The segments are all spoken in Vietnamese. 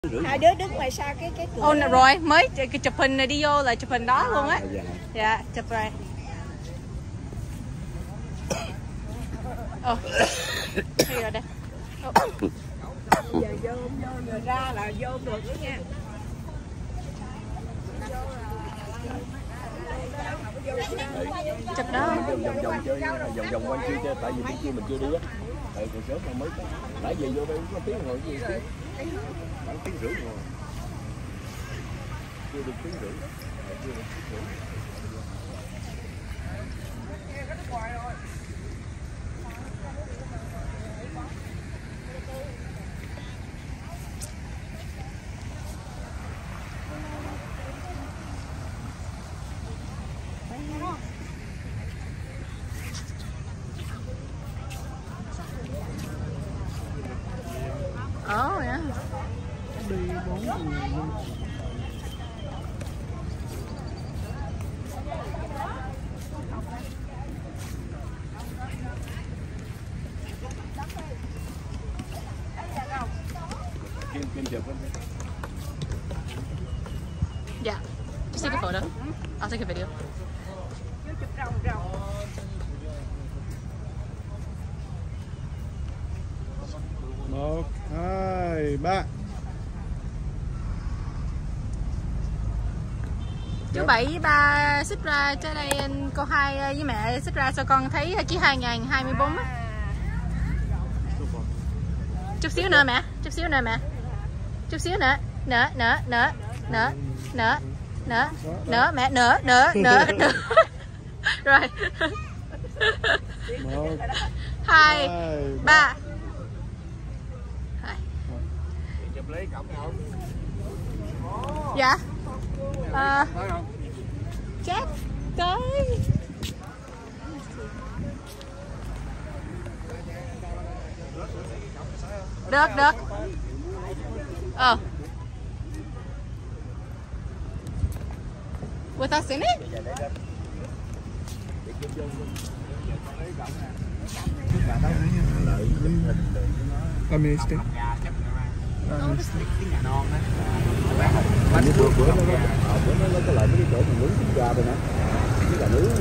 Hai đứa đứng ngoài xa cái cửa. Ồ rồi mới chụp hình này đi vô là chụp hình đó luôn á. Dạ chụp rồi. Đi rồi đây. Giờ vô rồi ra là vô được đó nha. Chụp đó. Vòng chơi, vòng quanh chưa, tại vì bên kia mình chưa đi á. Tại còn sớm mà mới nãy giờ vô đây có tiếng rồi gì tiếng. Khoảng tiếng rưỡi rồi. Chưa được tiếng rưỡi. Chưa được tiếng rưỡi. Ồ dạ. Đi 4 người. Kim chụp á. Yeah. Just take a photo. I'll take a video. Một, hai, ba. Chú Bảy với ba xích ra tới đây, cô Hai với mẹ xích ra cho con thấy ký 2024 á. Chút xíu nữa mẹ, chút xíu nữa mẹ. Chút xíu nữa. Nữa mẹ, nữa. Rồi. 1 2 3. Dạ. Chắc tới. Được. With us in it? Let me stick. Bữa nó có lại mấy cái chỗ mình nướng thịt gà rồi nè. Cái gà nướng.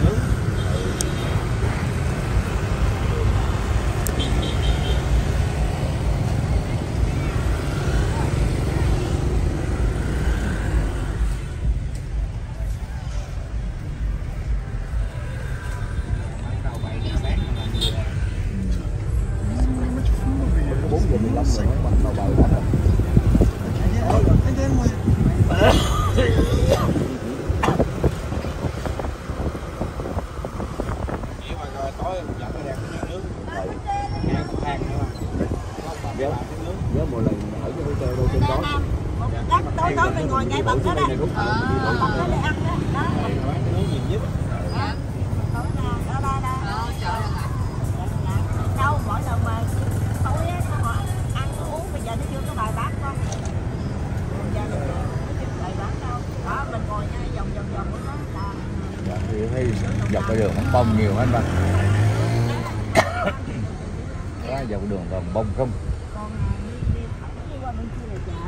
Tối mình ngồi ngay bậc đó đó. Bậc đó để ăn đó. Đó. Đâu mỗi lần mà tối á họ ăn uống bây giờ nó chưa có bài bán con. Giờ nó chưa có bài bán đâu. Đó mình ngồi ngay vòng của nó là. Dạ thì thấy dọc cái đường bông bông nhiều hết mà. Đó dọc đường còn bông không. Đi qua bên kia là chợ.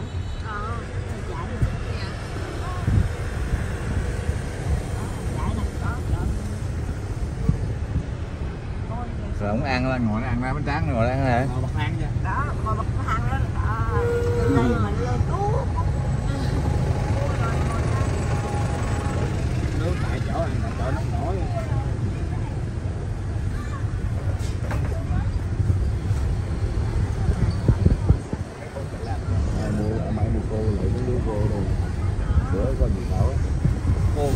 Rồi không ăn là ngồi ăn ra bánh tráng ngồi ăn hả? Ngồi bậc thang chứ. Đó, ngồi bậc thang đó. Lên đây mà lên cứu. Nước tại chỗ ăn, tại chỗ nó nổi. Mai mua cô lại cái lứa cô đâu. Bữa có gì thảo. Cô.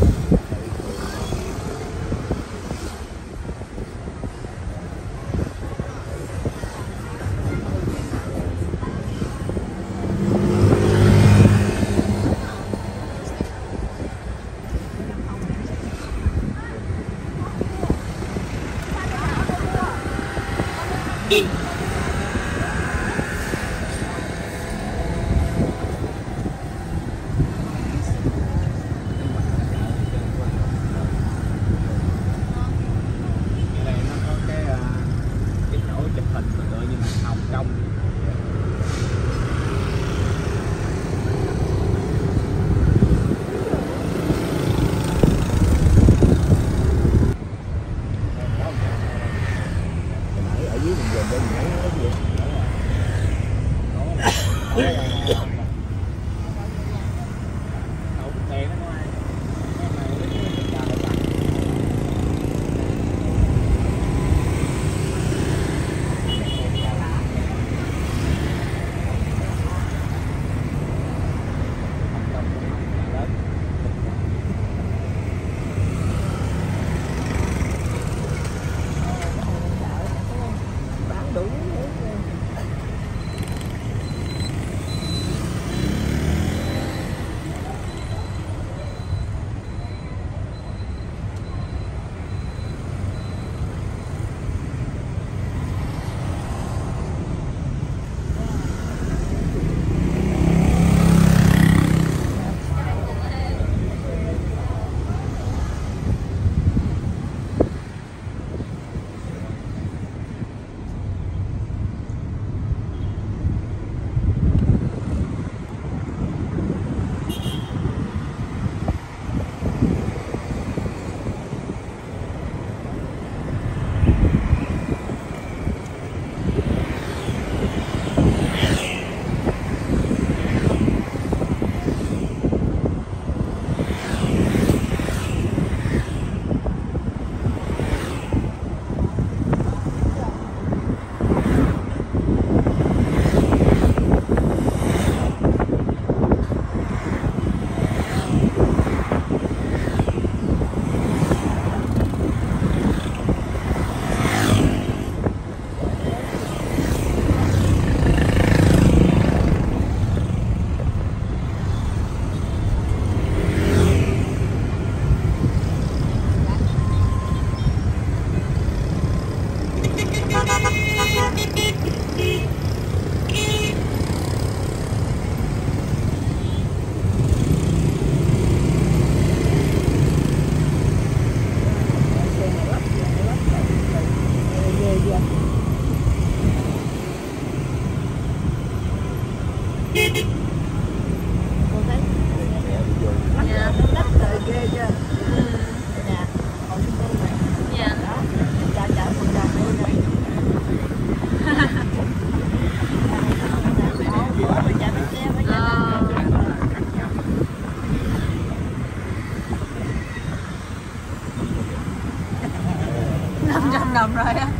500 đồng rồi á.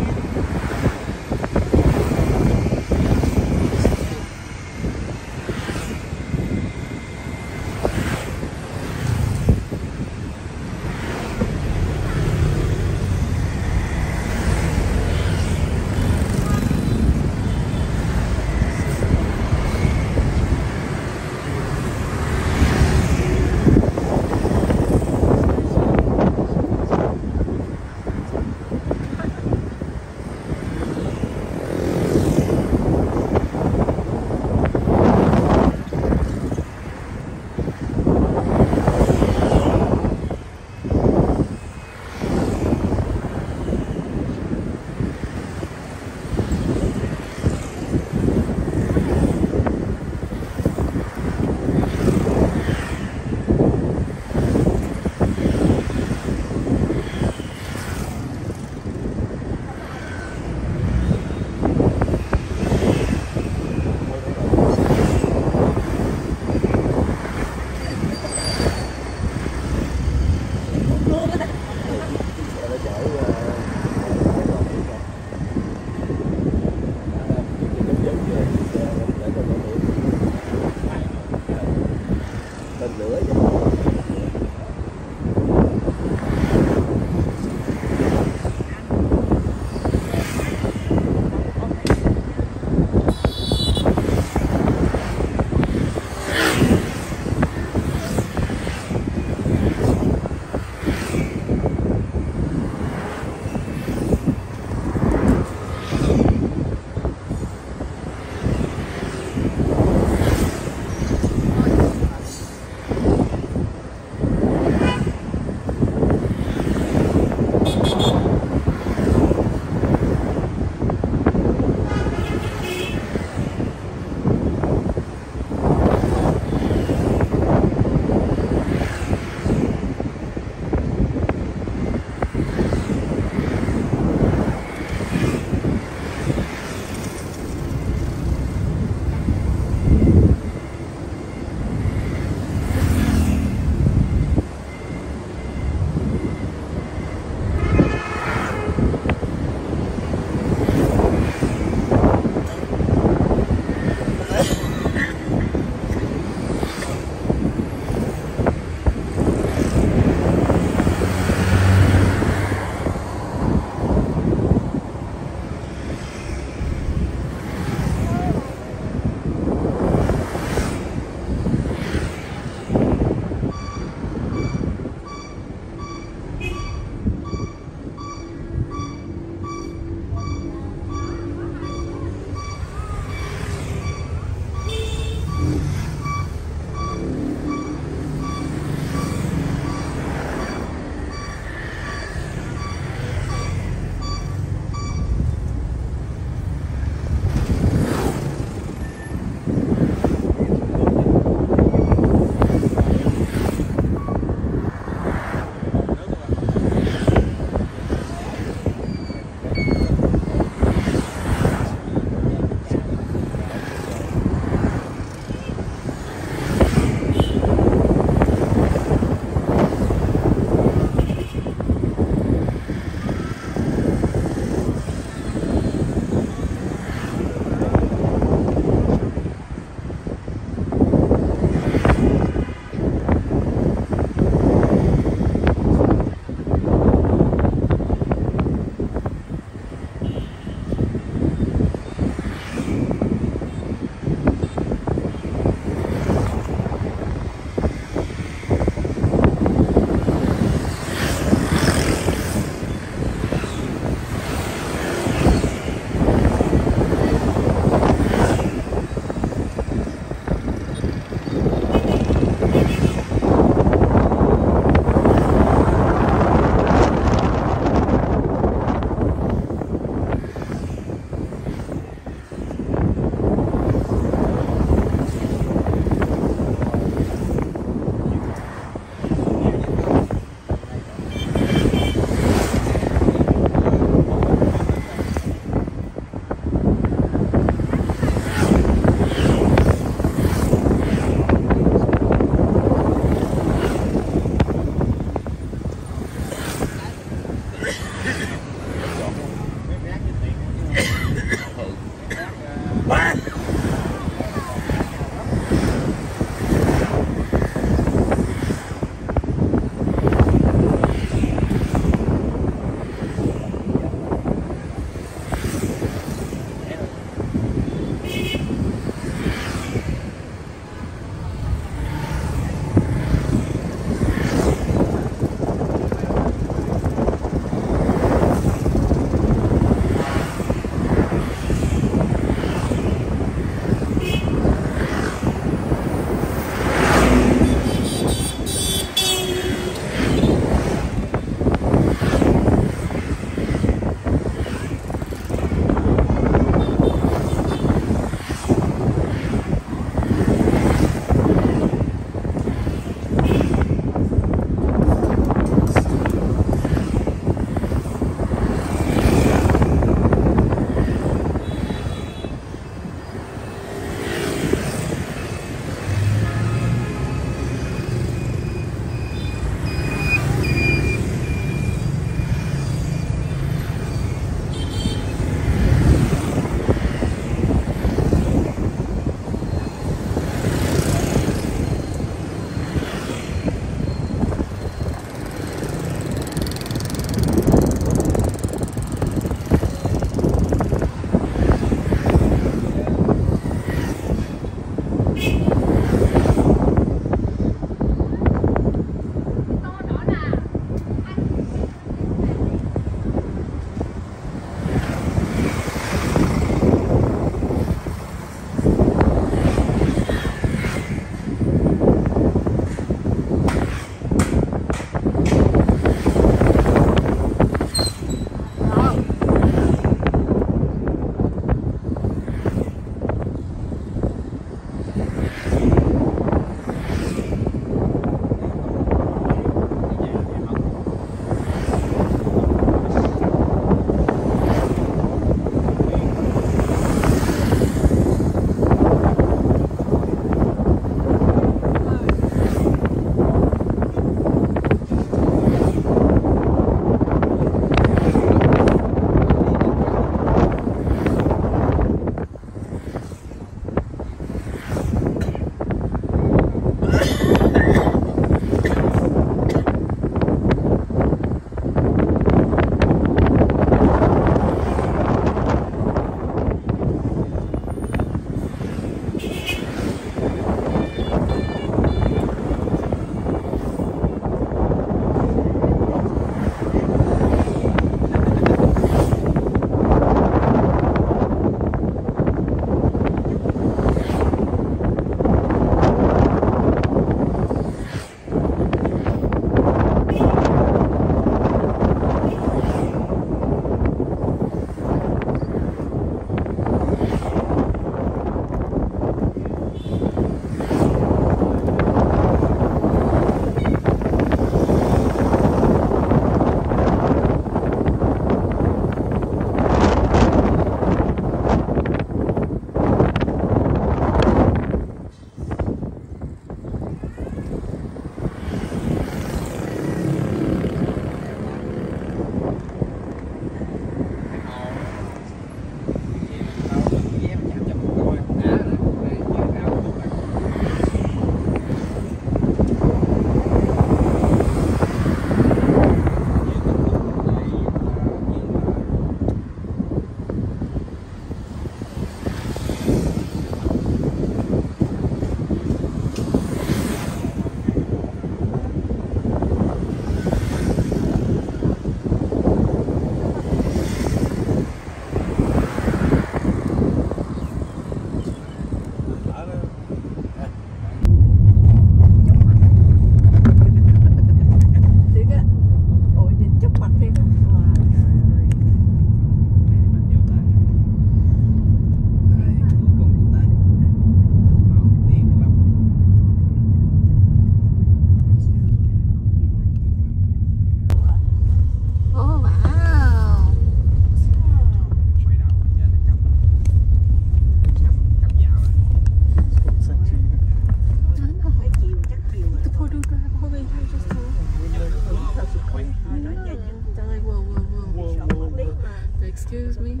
Excuse me.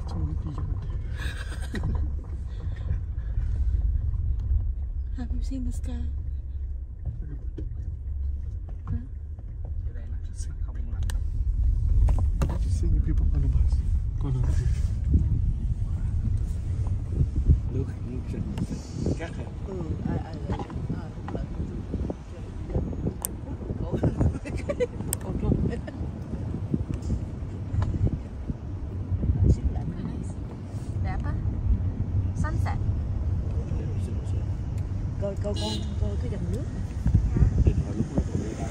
Have you seen the sky? Seeing people on the bus. Go on. Nước xanh cắt hả? Đẹp á. Sunset. Coi cái dòng nước. Điện thoại lúc đó còn người ta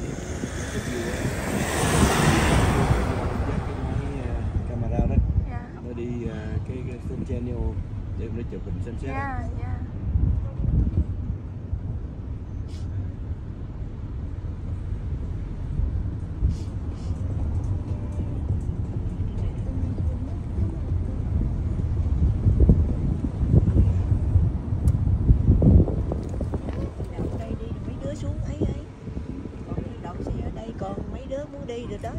camera đó, Yeah. nó đi cái film channel để nó chụp hình sunset. Yeah, yeah. Đậu đây đi mấy đứa xuống ấy ấy. Còn đậu xe ở đây còn mấy đứa muốn đi rồi đó.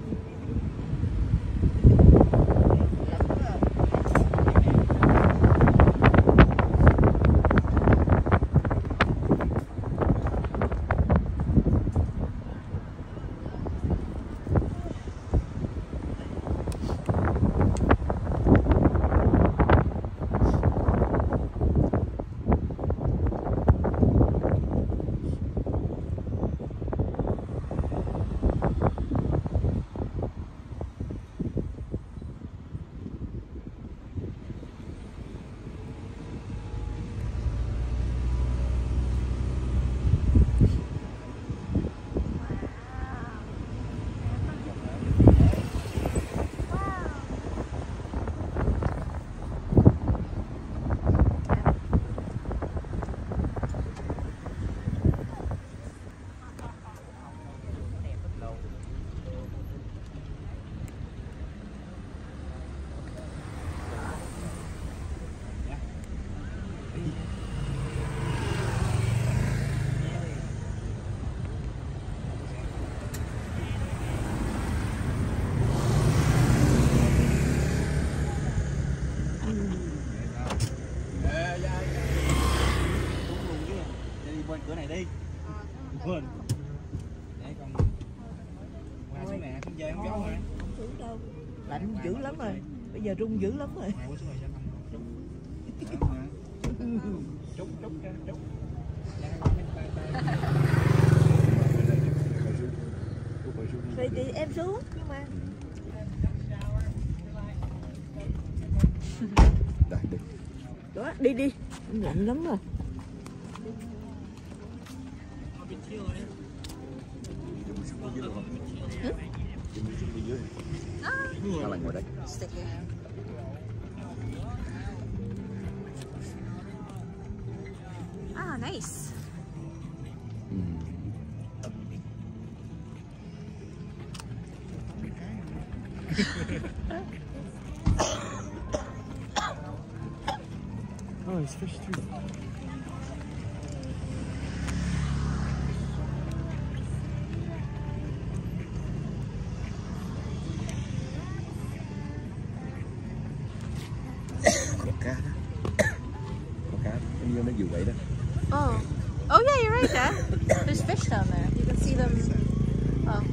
Cửa này đi. Quên. Để con qua xuống nè, con dơi không gió rồi. Không xuống đâu. Lạnh dữ lắm rồi. Bây giờ rung dữ lắm rồi. Qua xuống rồi sao không? Trúc. Thì em xuống nhưng mà đó đi lạnh lắm rồi. Nó là ngồi đấy. Ah, nice. Oh, it's fish too. Có cá đó. Có cá. Em vô nó vừa vậy đó. Oh. Oh yeah, you're right there. There's fish down there. You can see them. Oh.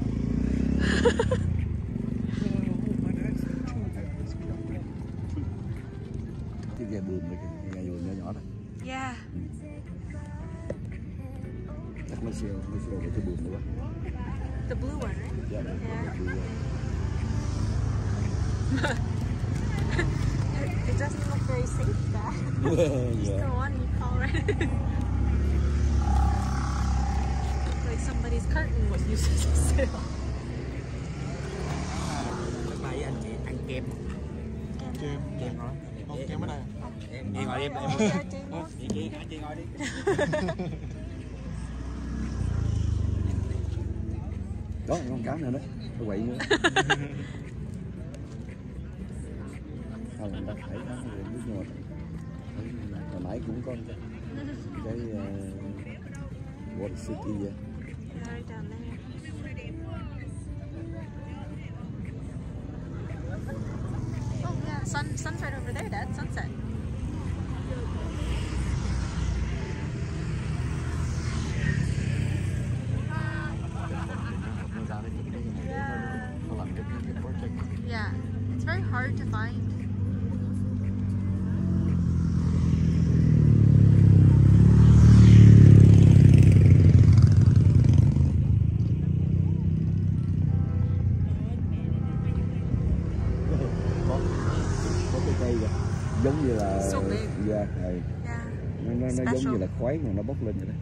Cái ghe buồm này, cái ghe buồm nhỏ nhỏ đó. Yeah. Chắc nó siêu về cái buồm nữa. The blue one, right? Yeah. It doesn't look very safe there. It's the one you call, right? Like somebody's curtain was used as a sail. Này anh chị ăn kem. Kem rồi. Không, kem ở đây. Chị ngồi em. Chị ngồi đi. Đó, con cá nữa đó. Nó quậy nữa. Không, người ta thấy đó, nước ngọt. Hồi nãy cũng có cái Water City vậy. Right down there. sun's right over there, Dad. Sunset. Yeah, it's very hard to find. Có cái cây kìa, giống như là So big. yeah, Yeah. nó Special. giống như là khoái mà nó bốc lên vậy đó.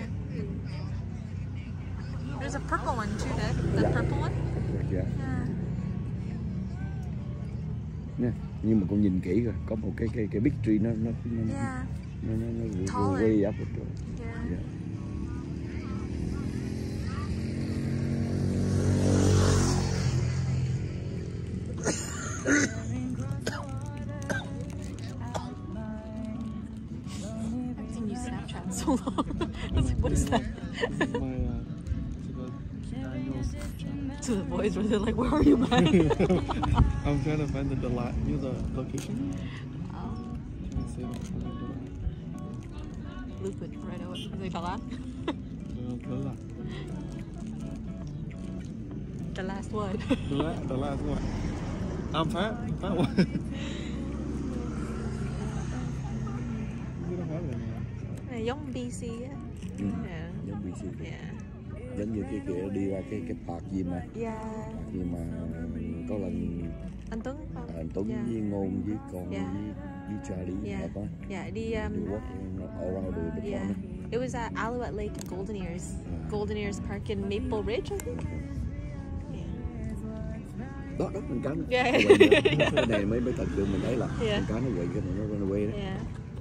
There's a purple one too, Dad. The Yeah. purple one. Dạ. Yeah. Nè, nhưng mà con nhìn kỹ rồi, có một cái big tree nó Yeah. nó way up rồi. Yeah. Yeah. I haven't seen you Snapchat in so long. I was like, what is that? This is my to the annual Snapchat. To the boys, where they're like, where are you, man? I'm trying to find the location. Oh, Trying to save it for the Liquid right away. Is it Talan? The last one. the last one. I'm fat one. We don't have it anymore. Này giống BC á. Ừ. Yeah. Giống BC. Yeah. Giống như cái kiểu đi qua cái park gì mà. Yeah. Khi mà có lần Anh Tuấn không? anh Tuấn Yeah. với Ngôn với con Yeah. với Charlie Yeah. là con Yeah, đi đi walk around the yeah. corner. It was at Alouette Lake in Golden Ears. Golden Ears Park in Maple Ridge, I think. Đó con cá nó Yeah. quay đó. Cái này mới thật sự mình thấy là Yeah. con cá nó quay cái này nó run away đó. Yeah.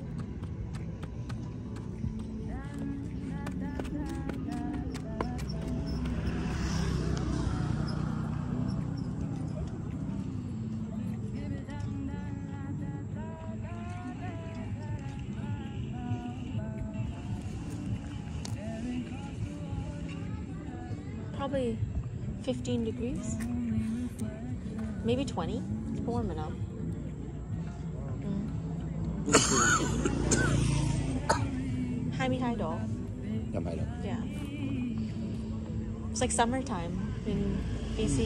Probably 15 degrees. Maybe 20. It's warm enough. 22 độ. Làm vậy đó. Yeah. It's like summertime in BC.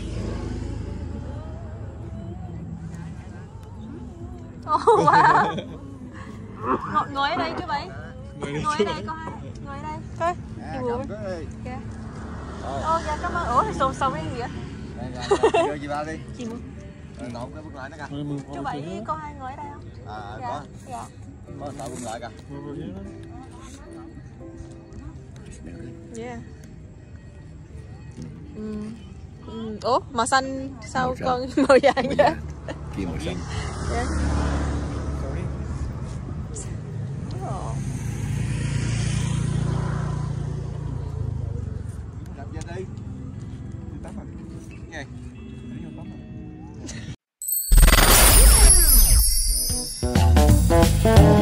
Oh wow. Ngồi ở đây chú Bảy. Ngồi ở đây con hai. Ngồi ở đây. Coi. Đi bùa. Kìa. Dạ cảm ơn. Ủa thì sầu riêng gì vậy? Chơi gì bao đi. Chị mua. Nộp cái bức lại nó kìa. Chú Bảy với con hai ngồi ở đây không? Có. Dạ. Có tao bưng lại kìa. Yeah. Ủa màu xanh sao Màu xanh. con màu vàng vậy? Kia màu xanh. Yeah. Làm gì đi. Đi tắm à. Nghe. Đi vô tắm à.